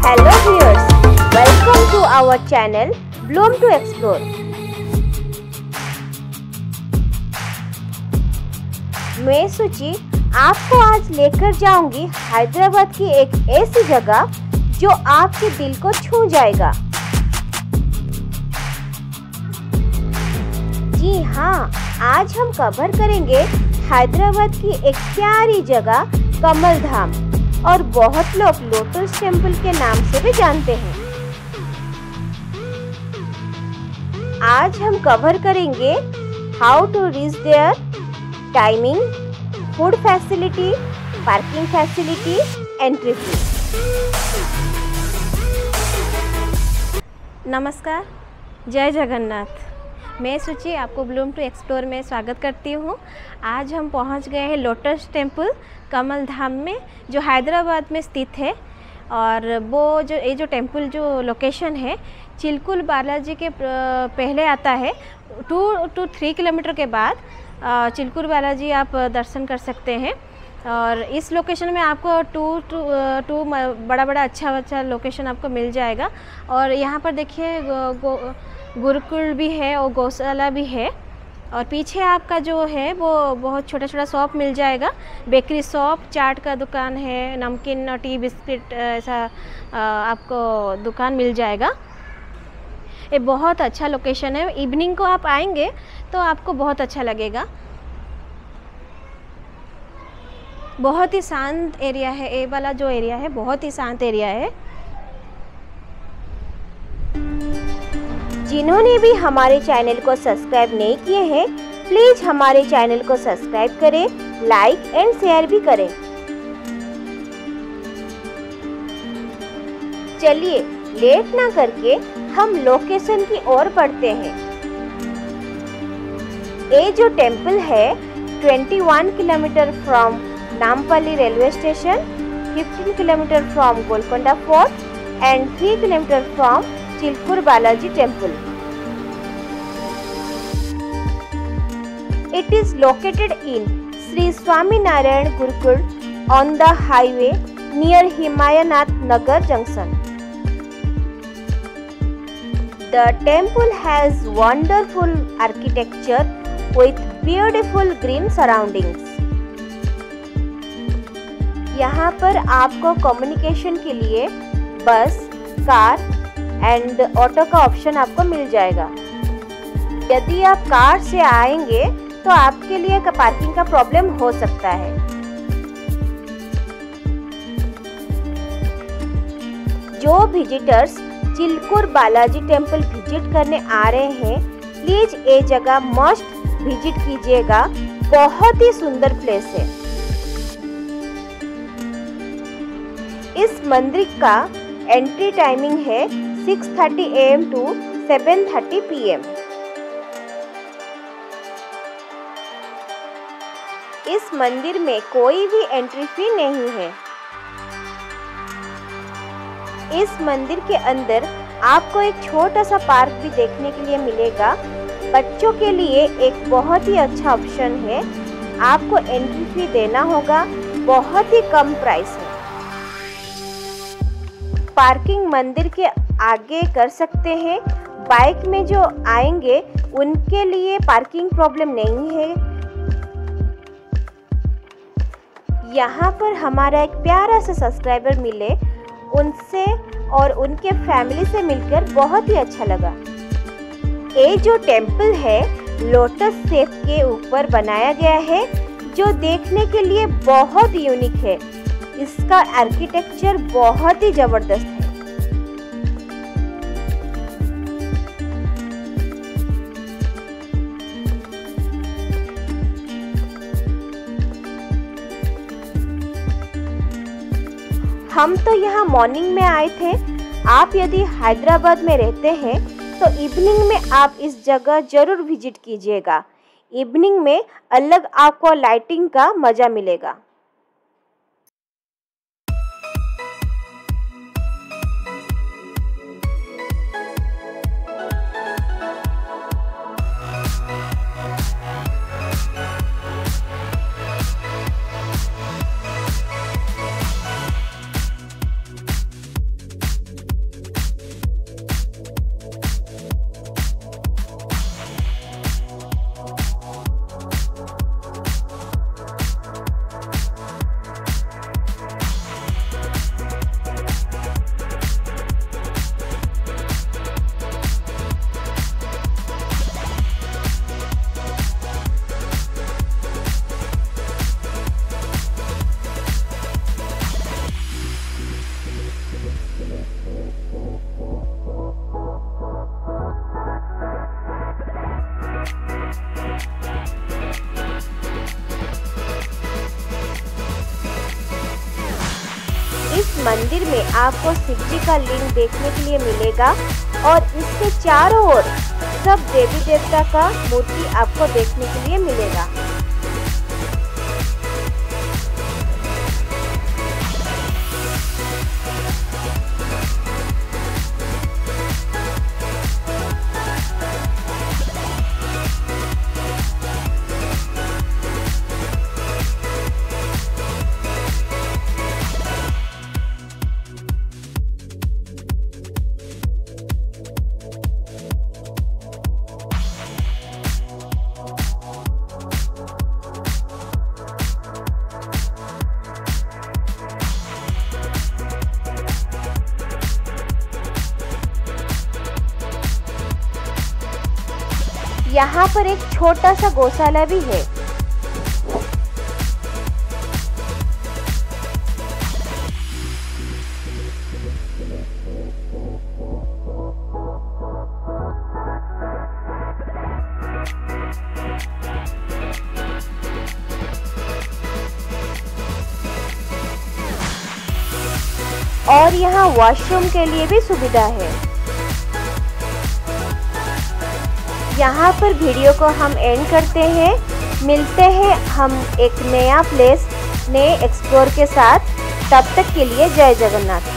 Hello viewers, welcome to our channel Bloom to Explore. मैं सुचि आपको आज लेकर जाऊंगी हैदराबाद की एक ऐसी जगह जो आपके दिल को छू जाएगा। जी हाँ, आज हम कवर करेंगे हैदराबाद की एक प्यारी जगह कमल धाम, और बहुत लोग लोटस टेम्पल के नाम से भी जानते हैं। आज हम कवर करेंगे how to reach there, timing, food facility, parking facility, entry fee. नमस्कार, जय जगन्नाथ। मैं सुचि आपको ब्लूम टू एक्सप्लोर में स्वागत करती हूँ। आज हम पहुँच गए हैं लोटस टेम्पल कमल धाम में, जो हैदराबाद में स्थित है। और वो जो टेम्पल जो लोकेशन है चिलकुल बालाजी के पहले आता है। 2 to 3 किलोमीटर के बाद चिलकुल बालाजी आप दर्शन कर सकते हैं। और इस लोकेशन में आपको टू बड़ा अच्छा लोकेशन आपको मिल जाएगा। और यहाँ पर देखिए गुरुकुल भी है और गौशाला भी है। और पीछे आपका जो है वो बहुत छोटा शॉप मिल जाएगा, बेकरी शॉप, चाट का दुकान है, नमकीन, टी, बिस्किट, ऐसा आपको दुकान मिल जाएगा। ये बहुत अच्छा लोकेशन है। इवनिंग को आप आएंगे तो आपको बहुत अच्छा लगेगा। बहुत ही शांत एरिया है, ये वाला जो एरिया है बहुत ही शांत एरिया है। जिन्होंने भी हमारे चैनल को सब्सक्राइब नहीं किए हैं, प्लीज हमारे चैनल को सब्सक्राइब करें, लाइक एंड शेयर भी करें। चलिए लेट ना करके हम लोकेशन की ओर बढ़ते हैं। ये जो टेम्पल है 21 kilometre from Nampally railway station, 15 kilometre from Golconda fort and 3 kilometre from Chilkur Balaji temple. It is located in Sri Swaminarayan Gurukul on the highway near Himayanath Nagar Junction. The temple has wonderful architecture with beautiful green surroundings. यहाँ पर आपको communication के लिए bus, car and auto का option आपको मिल जाएगा। यदि आप कार से आएंगे तो आपके लिए पार्किंग का प्रॉब्लम हो सकता है। जो visitors Chilkur Balaji temple visit करने आ रहे हैं, प्लीज ये जगह मस्ट विजिट कीजिएगा। बहुत ही सुंदर प्लेस है। इस मंदिर का एंट्री टाइमिंग है 6:30 AM to 7:30 PM। इस मंदिर में कोई भी एंट्री फी नहीं है। इस मंदिर के अंदर आपको एक छोटा सा पार्क भी देखने के लिए मिलेगा। बच्चों के लिए एक बहुत ही अच्छा ऑप्शन है। आपको एंट्री फी देना होगा, बहुत ही कम प्राइस है। पार्किंग मंदिर के आगे कर सकते हैं। बाइक में जो आएंगे उनके लिए पार्किंग प्रॉब्लम नहीं है। यहाँ पर हमारा एक प्यारा सा सब्सक्राइबर मिले, उनसे और उनके फैमिली से मिलकर बहुत ही अच्छा लगा। ये जो टेम्पल है लोटस शेप के ऊपर बनाया गया है, जो देखने के लिए बहुत यूनिक है। इसका आर्किटेक्चर बहुत ही जबरदस्त है। हम तो यहाँ मॉर्निंग में आए थे। आप यदि हैदराबाद में रहते हैं तो इवनिंग में आप इस जगह जरूर विजिट कीजिएगा। इवनिंग में अलग आपको लाइटिंग का मजा मिलेगा। मंदिर में आपको शिव जी का लिंग देखने के लिए मिलेगा और इसके चारों ओर सब देवी देवता का मूर्ति आपको देखने के लिए मिलेगा। यहाँ पर एक छोटा सा गौशाला भी है। और यहाँ वॉशरूम के लिए भी सुविधा है। यहाँ पर वीडियो को हम एंड करते हैं। मिलते हैं हम एक नया प्लेस नए एक्सप्लोर के साथ। तब तक के लिए जय जगन्नाथ।